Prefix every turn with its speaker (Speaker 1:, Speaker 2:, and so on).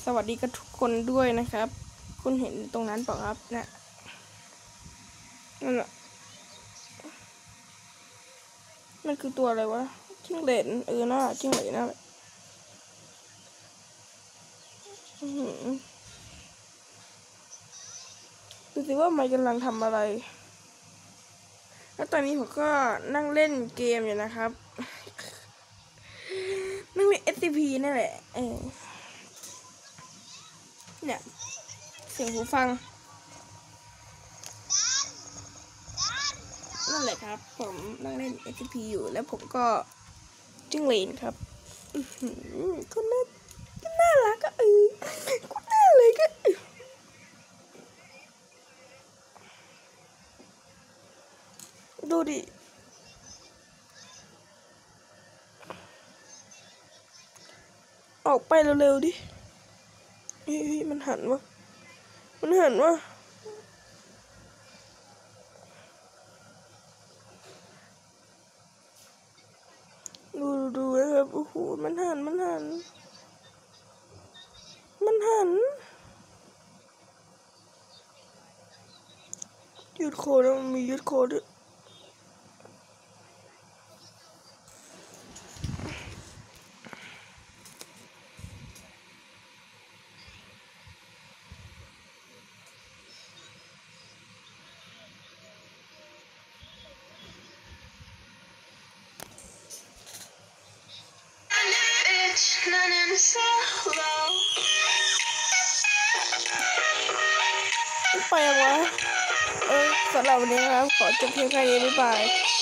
Speaker 1: วัสดีกับทุกคนด้วยนะครับ คุณเห็นตรงนั้นเปล่าครับนะนั่นแหละมันคือตัวอะไรวะจิ้งเหลนน่าจิ้งเหลนน่าดูสิว่ามันกำลังทำอะไรแล้วตอนนี้ผมก็นั่งเล่นเกมอยู่นะครับนั่งเล่น SCP นั่นแหละเนี่ยเสียงหูฟังนั่นแหละครับผมนั่งเล่น SCP อยู่แล้วผมก็จิ้งเหลนครับก็น่ารักก็ก็น่าเลยก็ดูดิออกไปเร็วๆดิมันหันวะดูนะครับโอ้โหมันหันยืดโคแล้วมันมียืดโคด้วยไปยังวะสำหรับวันนี้นะครับขอจบเพียงแค่นี้บ๊ายบาย